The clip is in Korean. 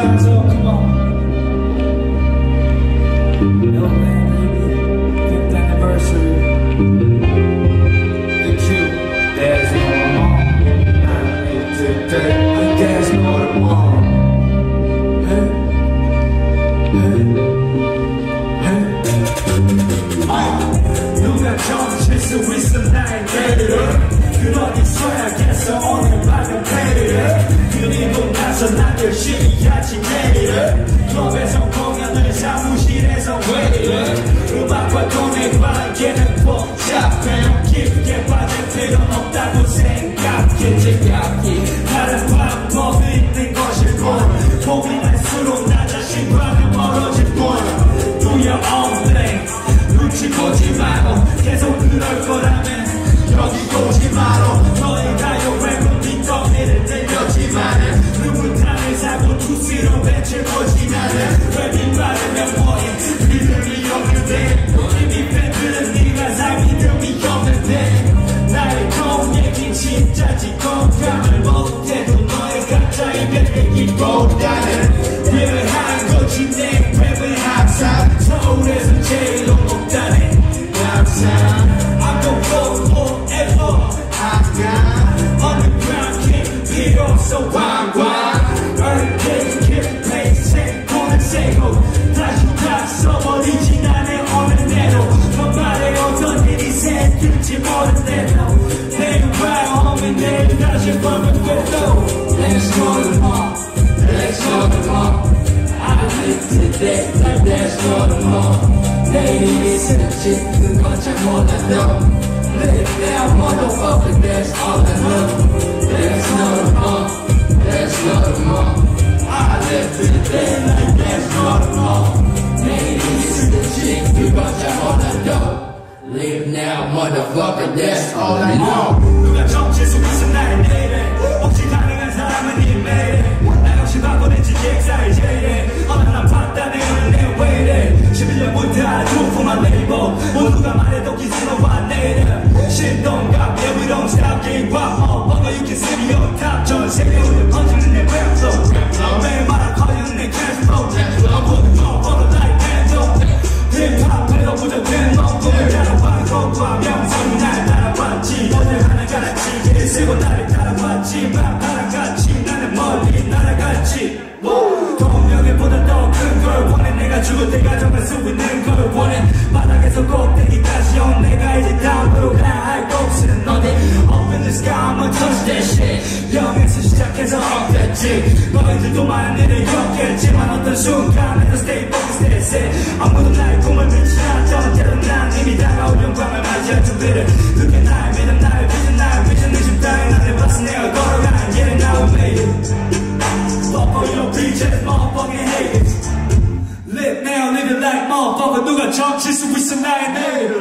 time, so come on. Yo, man, baby, 5th anniversary. The Q, there's no more. I need today, but there's no tomorrow. Hey, hey, hey. 누가 정칠 수 있어 나의 내일을 그런 있어야겠어 오늘 밤은 내일을 그리고 나서 난 열심히 하지 내일을 클럽에서 공연을 사무실에서 회의를 음악과 돈의 관계는 복잡해 깊게 빠질 필요는 없다고 생각했지 다른 방법이 있는 것이고 고민할수록 나 자신과는 멀어질 뿐 Do your own thing 눈치 보지 말고 계속 그럴 거라면 여기 오지 마라 너의 가요 랩은 뒷덩이를 들렸지만은 흐뭇함을 사고 투시로 배치고지 나는 랩이 빠르면 뭐해 믿음이 없는데 이미 팬들은 네가 살 믿음이 없는데 나의 공얘기 진짜지 공감을 못해도 너의 가짜의 얘기보다는 랩을 한 거지 내 랩은 항상 서울에서 제일로 높다네 항상 I'm gon' go forever I got underground king 필요 없어 왕왕 Earthquake kick pace 생고는 세고 다시 다 써버리지 나의 오늘 내로 너 말에 어떤 일이 생길지 모르는데도 내일 봐요 homie 내일 다시 보면 돼도 Let's go tomorrow Let's go tomorrow I live today like there's no tomorrow 내일이 있을지 그건 잘 몰라도 Live now motherfucker that's all I know There's no tomorrow There's no tomorrow I live today like there's no tomorrow 내일이 있을지 그건 잘 몰라도 Live now motherfucker that's all I know 누가 정칠 수 있어 나의 내일에 혹시 가능한 사람은 이 매일에 나 역시 바꿔냈지 객사의 제일에 어느 날 봤다 내일은 내 왜이래 11년부터 아주품한 레이버 모두가 말해도 기술로와 내일은 신동갑 yeah we don't stop game pop 뭔가 you can see me on top 전 세계 울려 퍼지는 내 랩 flow 매일 말아 커지는 내 cash flow I'm putting on for the light candle 힙합에도 부족된 놈들 따라와 것과 명성이 날 따라왔지 어딜 하나 가라지 길 쓰고 나를 따라왔지 막 따라갔지 나는 멀리 날아갔지 동명회보다 더 큰 걸 원해 내가 죽을 때가 정말 수 있는 걸 원해 바닥에서 꼭대기까지 온 내가 이제 다음으로 가야 할 곳은 어디 Up in the sky I'ma touch that shit 0에서 시작해서 업됐지 너희들도 많은 일을 겪겠지만 어떤 순간에도 stay focused that's it 아무도 나의 꿈을 믿지 않던 때로 난 이미 다가올 영광을 맞이할 준비를 그게 나의 믿음 나의 비전 내 심장에 난 해봤어 내가 걸어가는 길에 나온 매일 Fuck all your bitches motherfucking haters Live now live it like motherfucker 누가 정칠 수 있어 나의 내일을